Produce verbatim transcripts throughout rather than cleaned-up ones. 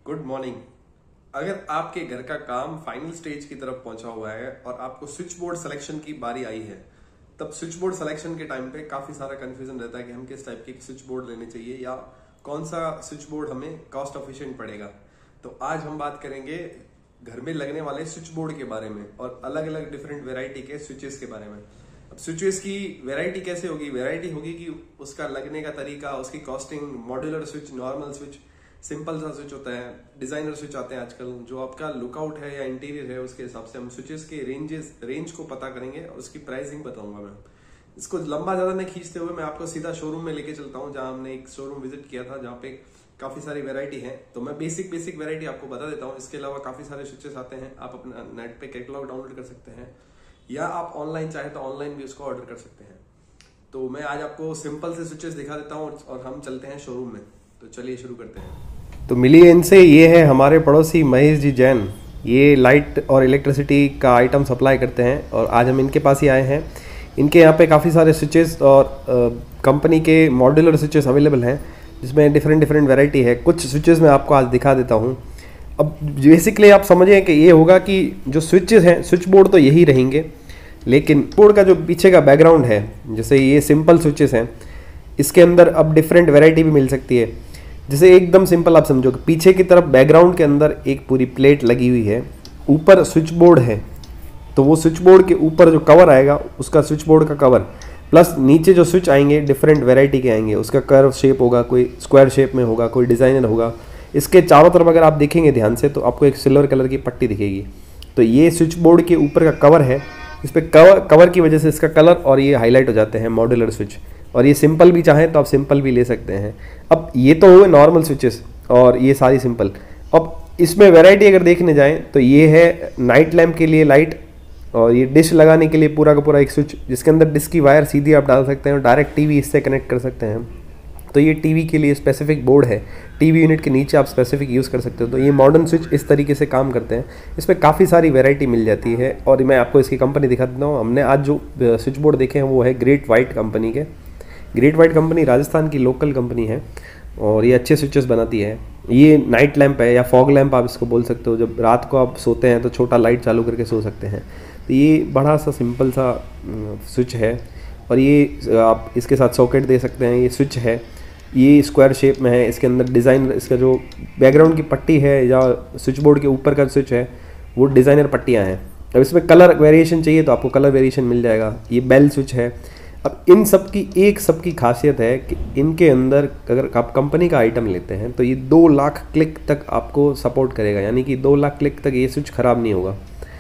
Good morning. अगर आपके घर का काम फाइनल स्टेज की तरफ पहुंचा हुआ है और आपको स्विच बोर्ड सिलेक्शन की बारी आई है, तब स्विच बोर्ड सिलेक्शन के टाइम पे काफी सारा कंफ्यूजन रहता है कि हम किस टाइप के स्विच बोर्ड लेने चाहिए या कौन सा स्विच बोर्ड हमें कॉस्ट एफिशिएंट पड़ेगा। तो आज हम बात करेंगे घर में लगने वाले स्विच बोर्ड के बारे में और अलग अलग डिफरेंट वेराइटी के स्विचेस के बारे में। अब स्विचेस की वेराइटी कैसे होगी? वेराइटी होगी कि उसका लगने का तरीका, उसकी costing, modular switch, normal switch, simple सा स्विच होता है, डिजाइनर स्विच आते हैं आजकल। जो आपका लुकआउट है या इंटीरियर है उसके हिसाब से हम स्विचेस के रेंजेस रेंज को पता करेंगे और उसकी प्राइसिंग बताऊंगा मैं। इसको लंबा ज्यादा नहीं खींचते हुए मैं आपको सीधा शोरूम में लेके चलता हूँ, जहां हमने एक शोरूम विजिट किया था जहाँ पे काफी सारी वेरायटी है। तो मैं बेसिक बेसिक वेरायटी आपको बता देता हूँ। इसके अलावा काफी सारे स्विचेस आते हैं, आप अपना नेट पे कैटलॉग डाउनलोड कर सकते हैं या आप ऑनलाइन चाहे तो ऑनलाइन भी उसको ऑर्डर कर सकते हैं। तो मैं आज आपको सिंपल से स्विचेस दिखा देता हूँ और हम चलते हैं शोरूम में। तो चलिए शुरू करते हैं। तो मिलिए इनसे। ये है हमारे पड़ोसी महेश जी जैन। ये लाइट और इलेक्ट्रिसिटी का आइटम सप्लाई करते हैं और आज हम इनके पास ही आए हैं। इनके यहाँ पे काफ़ी सारे स्विचेस और कंपनी के मॉड्यूलर स्विचेस अवेलेबल हैं, जिसमें डिफरेंट डिफरेंट वैरायटी है। कुछ स्विचेस मैं आपको आज दिखा देता हूँ। अब बेसिकली आप समझें कि ये होगा कि जो स्विचेस हैं, स्विच बोर्ड तो यही रहेंगे, लेकिन बोर्ड का जो पीछे का बैकग्राउंड है, जैसे ये सिंपल स्विचेस हैं, इसके अंदर अब डिफरेंट वैरायटी भी मिल सकती है। जैसे एकदम सिंपल आप समझो कि पीछे की तरफ बैकग्राउंड के अंदर एक पूरी प्लेट लगी हुई है, ऊपर स्विच बोर्ड है, तो वो स्विच बोर्ड के ऊपर जो कवर आएगा उसका स्विच बोर्ड का कवर, प्लस नीचे जो स्विच आएंगे डिफरेंट वैरायटी के आएंगे। उसका कर्व शेप होगा, कोई स्क्वायर शेप में होगा, कोई डिज़ाइनर होगा। इसके चारों तरफ अगर आप देखेंगे ध्यान से तो आपको एक सिल्वर कलर की पट्टी दिखेगी। तो ये स्विच बोर्ड के ऊपर का कवर है। इस पर कवर कवर की वजह से इसका कलर और ये हाईलाइट हो जाते हैं मॉड्यूलर स्विच। और ये सिंपल भी चाहें तो आप सिंपल भी ले सकते हैं। अब ये तो हुए नॉर्मल स्विचेस और ये सारी सिंपल। अब इसमें वैरायटी अगर देखने जाएं तो ये है नाइट लैम्प के लिए लाइट, और ये डिश लगाने के लिए पूरा का पूरा एक स्विच, जिसके अंदर डिश की वायर सीधी आप डाल सकते हैं और डायरेक्ट टीवी इससे कनेक्ट कर सकते हैं। तो ये टीवी के लिए स्पेसिफिक बोर्ड है, टीवी यूनिट के नीचे आप स्पेसिफिक यूज़ कर सकते हो। तो ये मॉडर्न स्विच इस तरीके से काम करते हैं। इसमें काफ़ी सारी वैरायटी मिल जाती है और मैं आपको इसकी कंपनी दिखा देता हूँ। हमने आज जो स्विच बोर्ड देखे हैं वो है ग्रेट वाइट कंपनी के। ग्रेट वाइट कंपनी राजस्थान की लोकल कंपनी है और ये अच्छे स्विचेस बनाती है। ये नाइट लैंप है या फॉग लैंप आप इसको बोल सकते हो। जब रात को आप सोते हैं तो छोटा लाइट चालू करके सो सकते हैं। तो ये बड़ा सा सिंपल सा स्विच है और ये आप इसके साथ सॉकेट दे सकते हैं। ये स्विच है, ये स्क्वायर शेप में है। इसके अंदर डिज़ाइन, इसका जो बैकग्राउंड की पट्टी है या स्विच बोर्ड के ऊपर का स्विच है वो डिज़ाइनर पट्टियाँ हैं। अब इसमें कलर वेरिएशन चाहिए तो आपको कलर वेरिएशन मिल जाएगा। ये बेल स्विच है। अब इन सब की एक सब की खासियत है कि इनके अंदर अगर आप कंपनी का आइटम लेते हैं तो ये दो लाख क्लिक तक आपको सपोर्ट करेगा, यानी कि दो लाख क्लिक तक ये स्विच ख़राब नहीं होगा।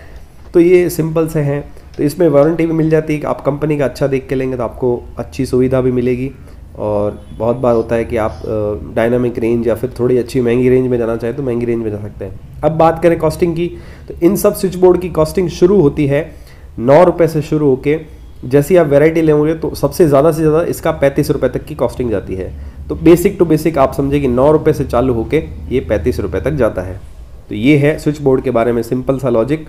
तो ये सिंपल से हैं। तो इसमें वारंटी भी मिल जाती है कि आप कंपनी का अच्छा देख के लेंगे तो आपको अच्छी सुविधा भी मिलेगी। और बहुत बार होता है कि आप डायनामिक रेंज या फिर थोड़ी अच्छी महंगी रेंज में जाना चाहें तो महंगी रेंज में जा सकते हैं। अब बात करें कॉस्टिंग की, तो इन सब स्विच बोर्ड की कॉस्टिंग शुरू होती है नौ रुपये से शुरू होके, जैसी आप वैरायटी लेंगे तो सबसे ज़्यादा से ज़्यादा इसका पैंतीस रुपये तक की कॉस्टिंग जाती है। तो बेसिक टू बेसिक आप समझे कि नौ रुपये से चालू होके ये पैंतीस रुपये तक जाता है। तो ये है स्विच बोर्ड के बारे में सिंपल सा लॉजिक।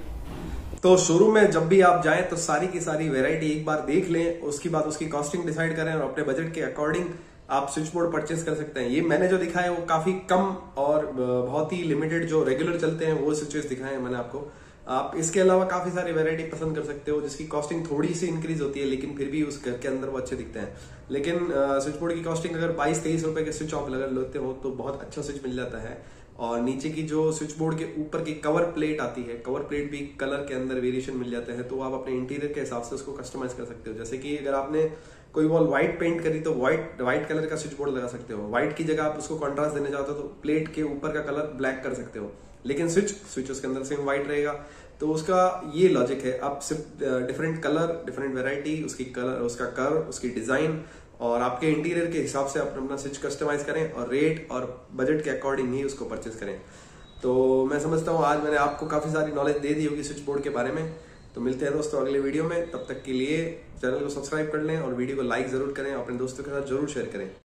तो शोरूम में जब भी आप जाएं तो सारी की सारी वैरायटी एक बार देख लें, उसके बाद उसकी कॉस्टिंग डिसाइड करें और अपने बजट के अकॉर्डिंग आप स्विच बोर्ड परचेस कर सकते हैं। ये मैंने जो दिखाया है वो काफी कम और बहुत ही लिमिटेड जो रेगुलर चलते हैं वो स्विचेस दिखाए हैं मैंने आपको। आप इसके अलावा काफी सारी वैरायटी पसंद कर सकते हो जिसकी कॉस्टिंग थोड़ी सी इंक्रीज होती है, लेकिन फिर भी उस घर के अंदर वो अच्छे दिखते हैं। लेकिन स्विच बोर्ड की कॉस्टिंग अगर बाईस तेईस रुपए के स्विच ऑफ लगा लेते हो तो बहुत अच्छा स्विच मिल जाता है। और नीचे की जो स्विच बोर्ड के ऊपर की कवर प्लेट आती है, कवर प्लेट भी कलर के अंदर वेरिएशन मिल जाते हैं। तो आप अपने इंटीरियर के हिसाब से उसको कस्टमाइज कर सकते हो। जैसे कि अगर आपने कोई वॉल व्हाइट पेंट करी तो व्हाइट व्हाइट कलर का स्विच बोर्ड लगा सकते हो। व्हाइट की जगह आप उसको कॉन्ट्रास्ट देना चाहते हो तो प्लेट के ऊपर का कलर ब्लैक कर सकते हो, लेकिन स्विच स्विच उसके अंदर सेम व्हाइट रहेगा। तो उसका ये लॉजिक है। आप सिर्फ डिफरेंट कलर, डिफरेंट वैरायटी, उसकी कलर, उसका कर्व, उसकी डिजाइन और आपके इंटीरियर के हिसाब से आप अपना स्विच कस्टमाइज करें और रेट और बजट के अकॉर्डिंग ही उसको परचेस करें। तो मैं समझता हूँ आज मैंने आपको काफी सारी नॉलेज दे दी होगी स्विच बोर्ड के बारे में। तो मिलते हैं दोस्तों अगले वीडियो में। तब तक के लिए चैनल को सब्सक्राइब कर लें और वीडियो को लाइक जरूर करें, अपने दोस्तों के साथ जरूर शेयर करें।